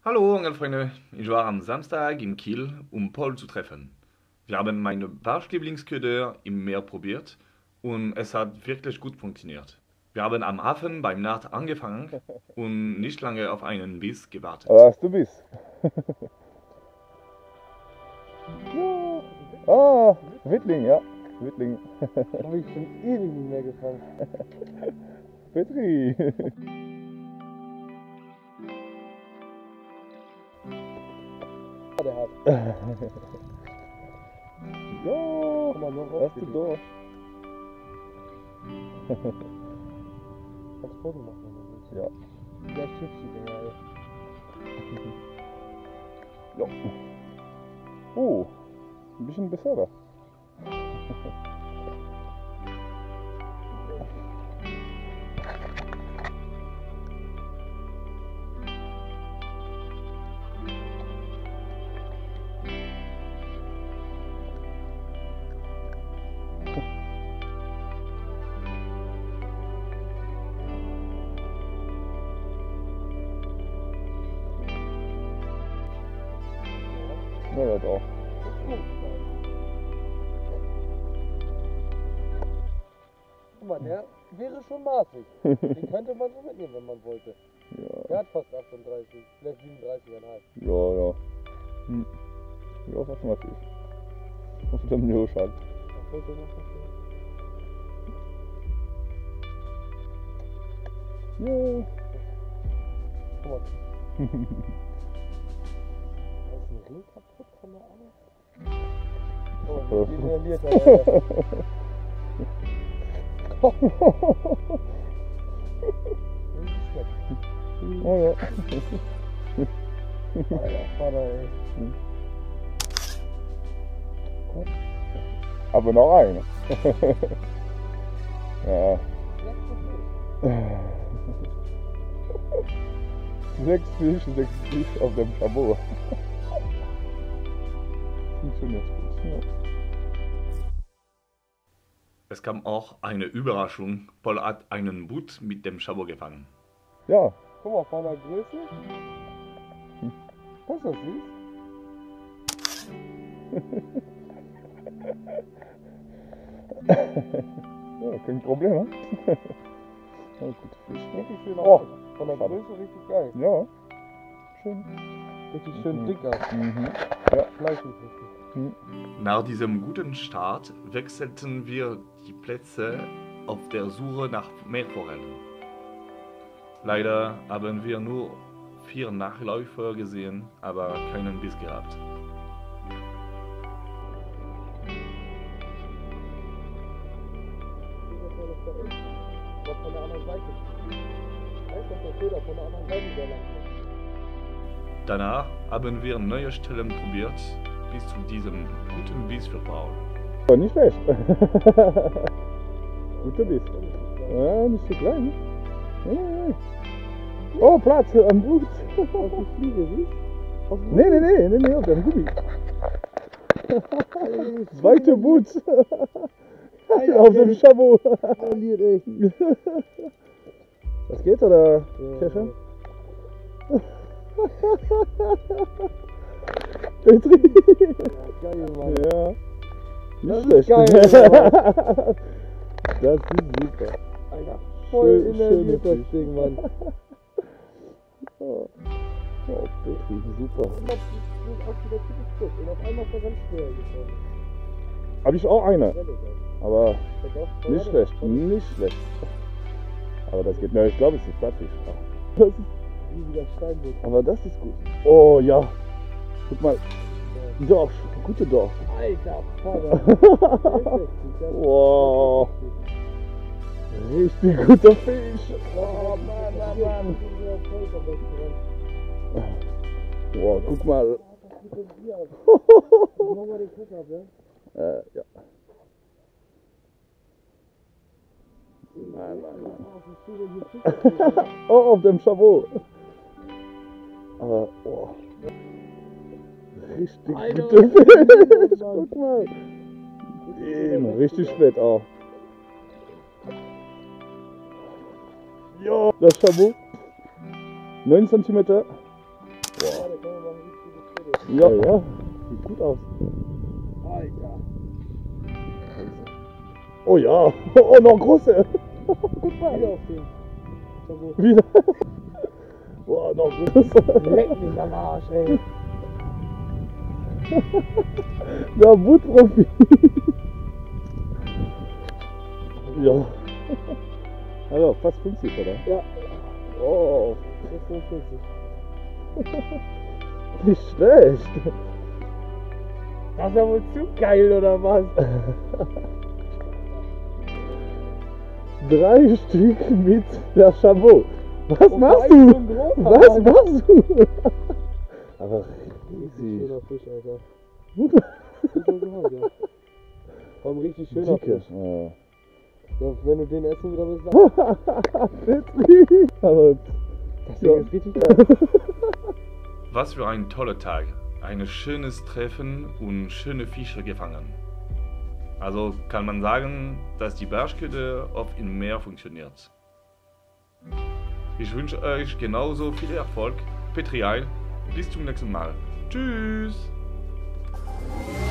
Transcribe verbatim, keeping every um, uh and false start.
Hallo Angelfreunde, ich war am Samstag in Kiel, um Paul zu treffen. Wir haben meine Barschlieblingsköder im Meer probiert und es hat wirklich gut funktioniert. Wir haben am Hafen beim Naht angefangen und nicht lange auf einen Biss gewartet. Was du bist. Ja. Ah, Wittling, ja. Wittling. Habe ich schon ewig nicht mehr gefangen. Petri. Der hat. Ja, Komm mal noch raus. hast du durch. Kannst Foto machen, wenn du willst. Ja. Der ist hübsch, die Dinger, ey. Ja. Oh, ein bisschen besser. Ja, ja, doch. Guck mal, der wäre schon maßig. Den könnte man so mitnehmen, wenn man wollte. Ja, Der hat fast achtunddreißig, vielleicht siebenunddreißig Komma fünf. ja, ja. Hm. Ja, was mache ich? Auf dem Nürschall. Ach, Foto machen? Ja. Guck mal. Da ist ein Ring kaputt von der Ahnung. Oh, wie inhaliert er. Oh ja. Alter, Vater, ey. Aber noch eine. Ja. Sechs Fisch, sechs Fisch auf dem Chabot. Funktioniert gut. Ja. Es kam auch eine Überraschung, Paul hat einen Butt mit dem Chabot gefangen. Ja. Guck mal, von der Größe. Das ist das süß. Ja, kein Problem, ne? Ja, gut Fisch. Richtig schön Oh. aus. Von der Größe richtig geil. Ja. Schön. Richtig schön Mhm. dicker. Mhm. Fleischig richtig. Mhm. Nach diesem guten Start wechselten wir die Plätze auf der Suche nach Meerforellen. Leider haben wir nur vier Nachläufer gesehen, aber keinen Biss gehabt. Was von der anderen Seite steht. Weißt du, dass der Köder von der anderen Seite wieder lang ist? Danach haben wir neue Stellen probiert, bis zu diesem guten Biss für Paul. Aber nicht schlecht. Guter Biss. Ja, nicht so klein. Ja. Oh, Platz am Boot. Auf die Fliege, siehst du? Nee, nee, nee, nee, nee, auf dem Gummi. Zweite Boot. Auf dem Chabot. Verliert echt. Das geht, oder? Kirche? Petri. Ja, geil, Mann. Ja. Das Nicht ist schlecht. geil, Das ist super. Alter, voll Schön- inhaliert schöne das Ding, Mann. Oh, oh Petri, super. Und das ist auch wieder typisch gut. Und auf einmal ist er ganz schwer gekommen. Habe ich auch eine, Sehr lecker. aber Check auf. nicht schlecht, nicht schlecht. Aber das geht mir, ich glaube, es ist Plattfisch. Das ist, Riesiger Steinbutt. aber das ist gut. Oh ja, guck mal, Dorsch, gute Dorsch. Alter, Vater. Wow, richtig guter Fisch. Oh, Mann, Mann, Mann. Wow, guck mal. Mach mal den Kuss ab, ja? Äh, ja. Nein, nein, nein. Oh, auf dem Chabot. Aber, oh. Richtig Alter, guter Fisch. Guck mal. Den, richtig spät auch. Ja, das Chabot. neun Zentimeter. Wow. Ja, ja. Sieht gut aus. Alter. Oh ja. Oh, noch große. Guck mal. Wieder auf den. Chabot. Wieder. Boah, noch größer. Leck mich am Arsch, ey. Der Bootprofi. Ja. Also fast fünfzig, oder? Ja. Oh, sechsundfünfzig. nicht schlecht. Das ist ja wohl zu geil, oder was? Drei Stück mit der Chabot. Was Und machst vor allem du? so ein großer, Was Mann. machst du? Aber easy. Schöner Fisch, Alter. Super gemacht, ja. Vor allem richtig schöner Dicke. Fisch. Ja. Ja, wenn du den essen wieder willst, dann. Petri. Aber Das ja. Ding ist richtig geil. Was für ein toller Tag. Ein schönes Treffen und schöne Fische gefangen. Also kann man sagen, dass die Barschköder oft im Meer funktioniert. Ich wünsche euch genauso viel Erfolg. Petri Heil. Bis zum nächsten Mal. Tschüss.